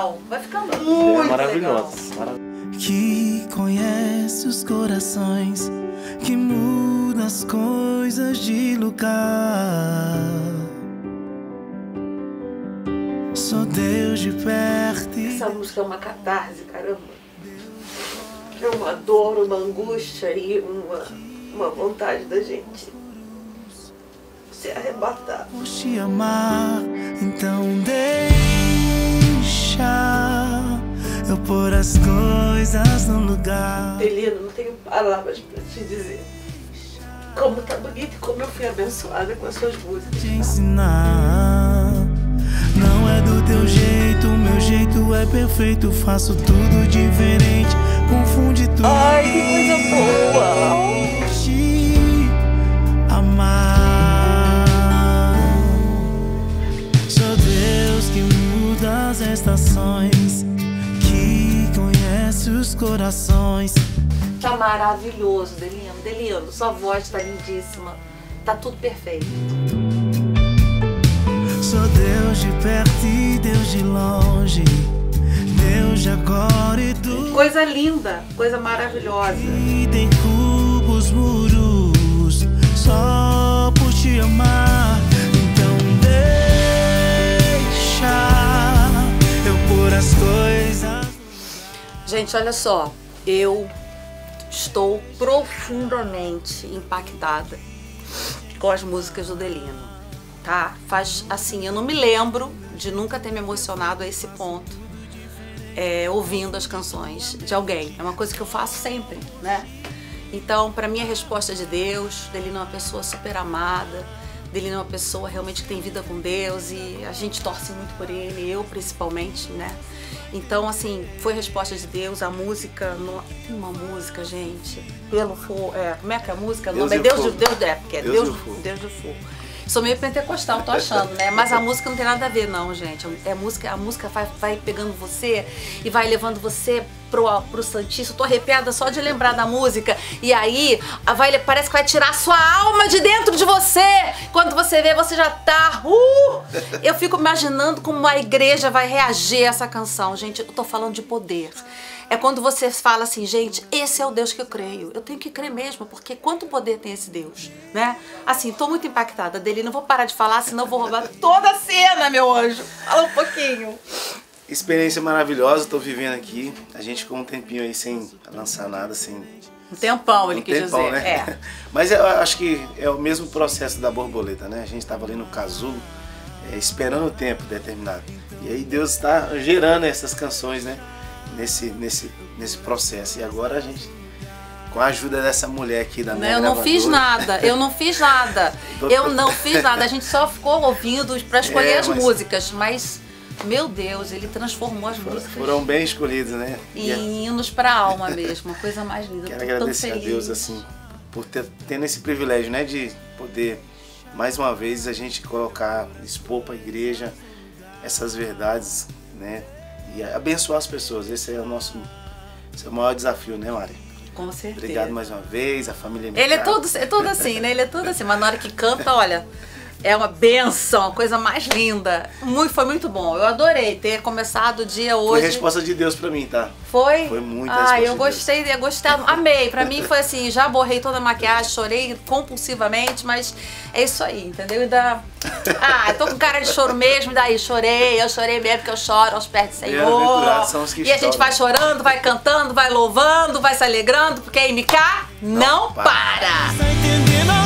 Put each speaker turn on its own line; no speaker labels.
legal. Vai ficar muito
maravilhoso.
legal.
Que conhece os corações, que muda as coisas de lugar. Sou Deus de perto.
Essa música é uma catarse, caramba. É uma dor, uma angústia e uma vontade da gente se arrebatar.
Vou te amar, então deixa eu pôr as coisas no lugar.
Delino, não tenho palavras pra te dizer como tá bonito e como eu fui abençoada com as suas músicas.
Te ensinar, não é do teu jeito, meu jeito é perfeito. Faço tudo diferente, confunde tudo.
Ai, que coisa boa!
Te amar. Sou Deus que muda as estações, que conhece os corações.
Tá maravilhoso, Delino. Delino, sua voz tá lindíssima. Tá tudo perfeito.
Sou Deus de perto e Deus de longe, Deus de agora e do.
Coisa linda, coisa maravilhosa.
E tem cubos, muros, só por te amar. Então deixa eu pôr as coisas.
Gente, olha só, eu estou profundamente impactada com as músicas do Delino, tá? Faz assim, eu não me lembro de nunca ter me emocionado a esse ponto, ouvindo as canções de alguém. É uma coisa que eu faço sempre, né? Então, pra mim, a resposta é de Deus. Delino é uma pessoa super amada. Delino é uma pessoa realmente que tem vida com Deus e a gente torce muito por ele, eu principalmente, né? Então, assim, foi a resposta de Deus. A música, tem uma música, gente, pelo fogo, como é que é a música? O nome é Deus do Fogo. Sou meio pentecostal, tô achando, né? Mas a música não tem nada a ver, não, gente. A música vai pegando você e vai levando você pro Santíssimo. Tô arrepiada só de lembrar da música. E aí, parece que vai tirar a sua alma de dentro de você. Quando você vê, você já tá... Eu fico imaginando como a igreja vai reagir a essa canção. Gente, eu tô falando de poder. É quando você fala assim, gente, esse é o Deus que eu creio. Eu tenho que crer mesmo, porque quanto poder tem esse Deus, né? Assim, tô muito impactada dele. Não vou parar de falar, senão eu vou roubar toda a cena, meu anjo. Fala um pouquinho.
Experiência maravilhosa, tô vivendo aqui. A gente ficou um tempinho aí sem lançar nada, sem...
Um tempão, ele quis dizer.
Né? Mas eu acho que é o mesmo processo da borboleta, né? A gente tava ali no casulo, esperando o tempo determinado. E aí Deus está gerando essas canções, né? Nesse processo. E agora a gente, com a ajuda dessa mulher aqui da minha gravadora...
Eu não fiz nada. A gente só ficou ouvindo para escolher as músicas, mas... Meu Deus, ele transformou as músicas.
Foram bem escolhidas, né?
E hinos pra alma mesmo, a coisa mais linda.
Quero agradecer a Deus, assim, por tendo esse privilégio, né? De poder, mais uma vez, a gente expor pra igreja essas verdades, né? E abençoar as pessoas. Esse é o maior desafio, né, Mari?
Com certeza.
Obrigado mais uma vez, a família...
Ele é tudo assim, né? Ele é tudo assim, mas na hora que canta, olha... É uma benção, a coisa mais linda. Foi muito bom. Eu adorei ter começado o dia hoje.
Foi resposta de Deus pra mim, tá?
Foi?
Foi muito resposta
eu gostei, amei. Pra mim foi assim, já borrei toda a maquiagem, chorei compulsivamente, mas é isso aí, entendeu? Tô com cara de choro mesmo, daí eu chorei mesmo, porque eu choro aos pés do Senhor.
São os que
e a gente vai chorando, vai cantando, vai louvando, vai se alegrando, porque a MK não para.
Tá entendendo?